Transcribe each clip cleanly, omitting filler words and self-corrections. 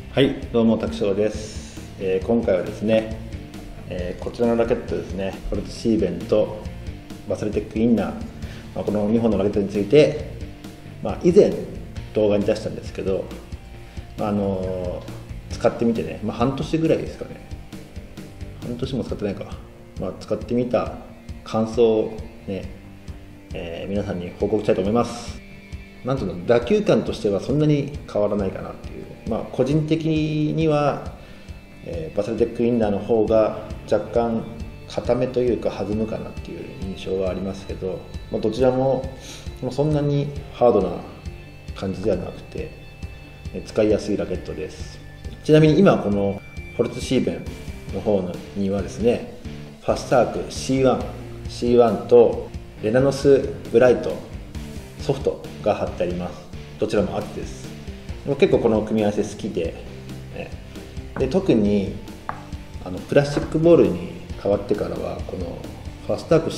はい、どうも拓翔です。今回はですね、こちらのラケットですね、フォルトシーベンとバサルテックインナー、この2本のラケットについて、以前動画に出したんですけど、使ってみてね、半年ぐらいですかね、半年も使ってないか、使ってみた感想をね、皆さんに報告したいと思います。なんというの、打球感としてはそんなに変わらないかなっていう、個人的には、バサルテックインナーの方が若干硬めというか弾むかなっていう印象はありますけど、どちらもそんなにハードな感じではなくて使いやすいラケットです。ちなみに今このフォルトシーベンの方にはですね、ファスターク C1 とレナノスブライトソフトが貼ってあります。どちらも秋です。結構この組み合わせ好きで、特にプラスチックボールに変わってからはこのファスターク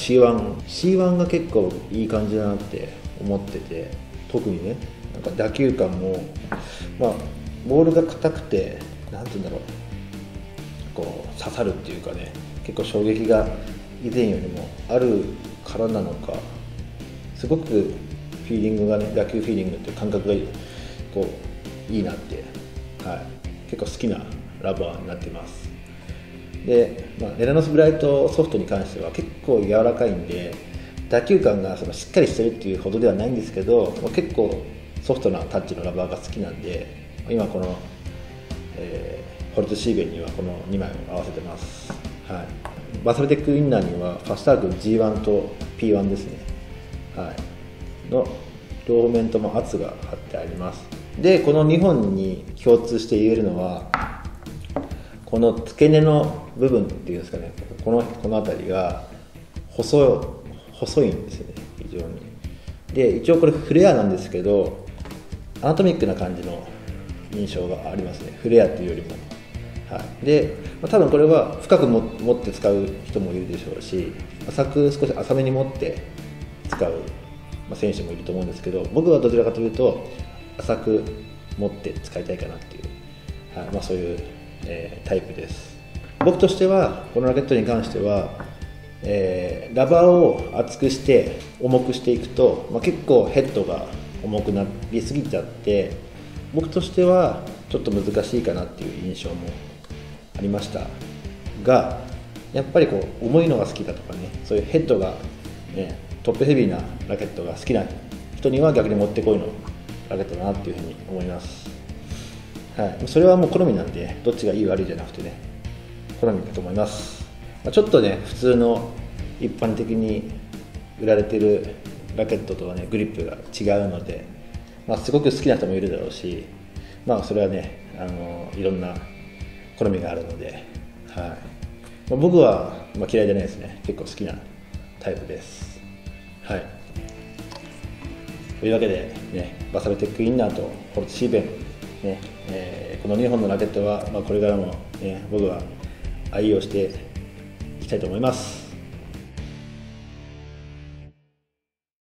C1 が結構いい感じだなって思ってて、特にね、なんか打球感も、ボールが硬くてなんていうんだろう、こう刺さるっていうかね、結構衝撃が以前よりもあるからなのか、すごくフィーリングがね、打球フィーリングっていう感覚がこういいなって、結構好きなラバーになっています。で、レナノスブライトソフトに関しては結構柔らかいんで、打球感がしっかりしてるっていうほどではないんですけど、結構ソフトなタッチのラバーが好きなんで、今この、フォルトシーベンにはこの2枚を合わせてます。バサルテックインナーにはファスターク G1 と P1 ですね、の両面とも圧が貼ってあります。でこの2本に共通して言えるのは、この付け根の部分っていうんですかね、この辺りが細いんですよね、非常に。で一応これフレアなんですけど、アナトミックな感じの印象がありますね、フレアっていうよりも。で多分これは深く持って使う人もいるでしょうし、少し浅めに持って使う選手もいると思うんですけど、僕はどちらかというと浅く持って使いたいかなっていう、そういう、タイプです。僕としてはこのラケットに関しては、ラバーを厚くして重くしていくと、結構ヘッドが重くなりすぎちゃって、僕としてはちょっと難しいかなっていう印象もありましたが、やっぱりこう重いのが好きだとかね、そういうヘッドが、トップヘビーなラケットが好きな人には逆にもってこいのラケットだなっていうふうに思います。それはもう好みなんで、どっちがいい悪いじゃなくてね、好みだと思います。ちょっとね、普通の一般的に売られてるラケットとはね、グリップが違うので、すごく好きな人もいるだろうし、それはね、いろんな好みがあるので、僕は嫌いじゃないですね。結構好きなタイプです。というわけで、バサルテックインナーとフォルトシーベン、この2本のラケットは、これからも、僕は愛用していきたいと思います。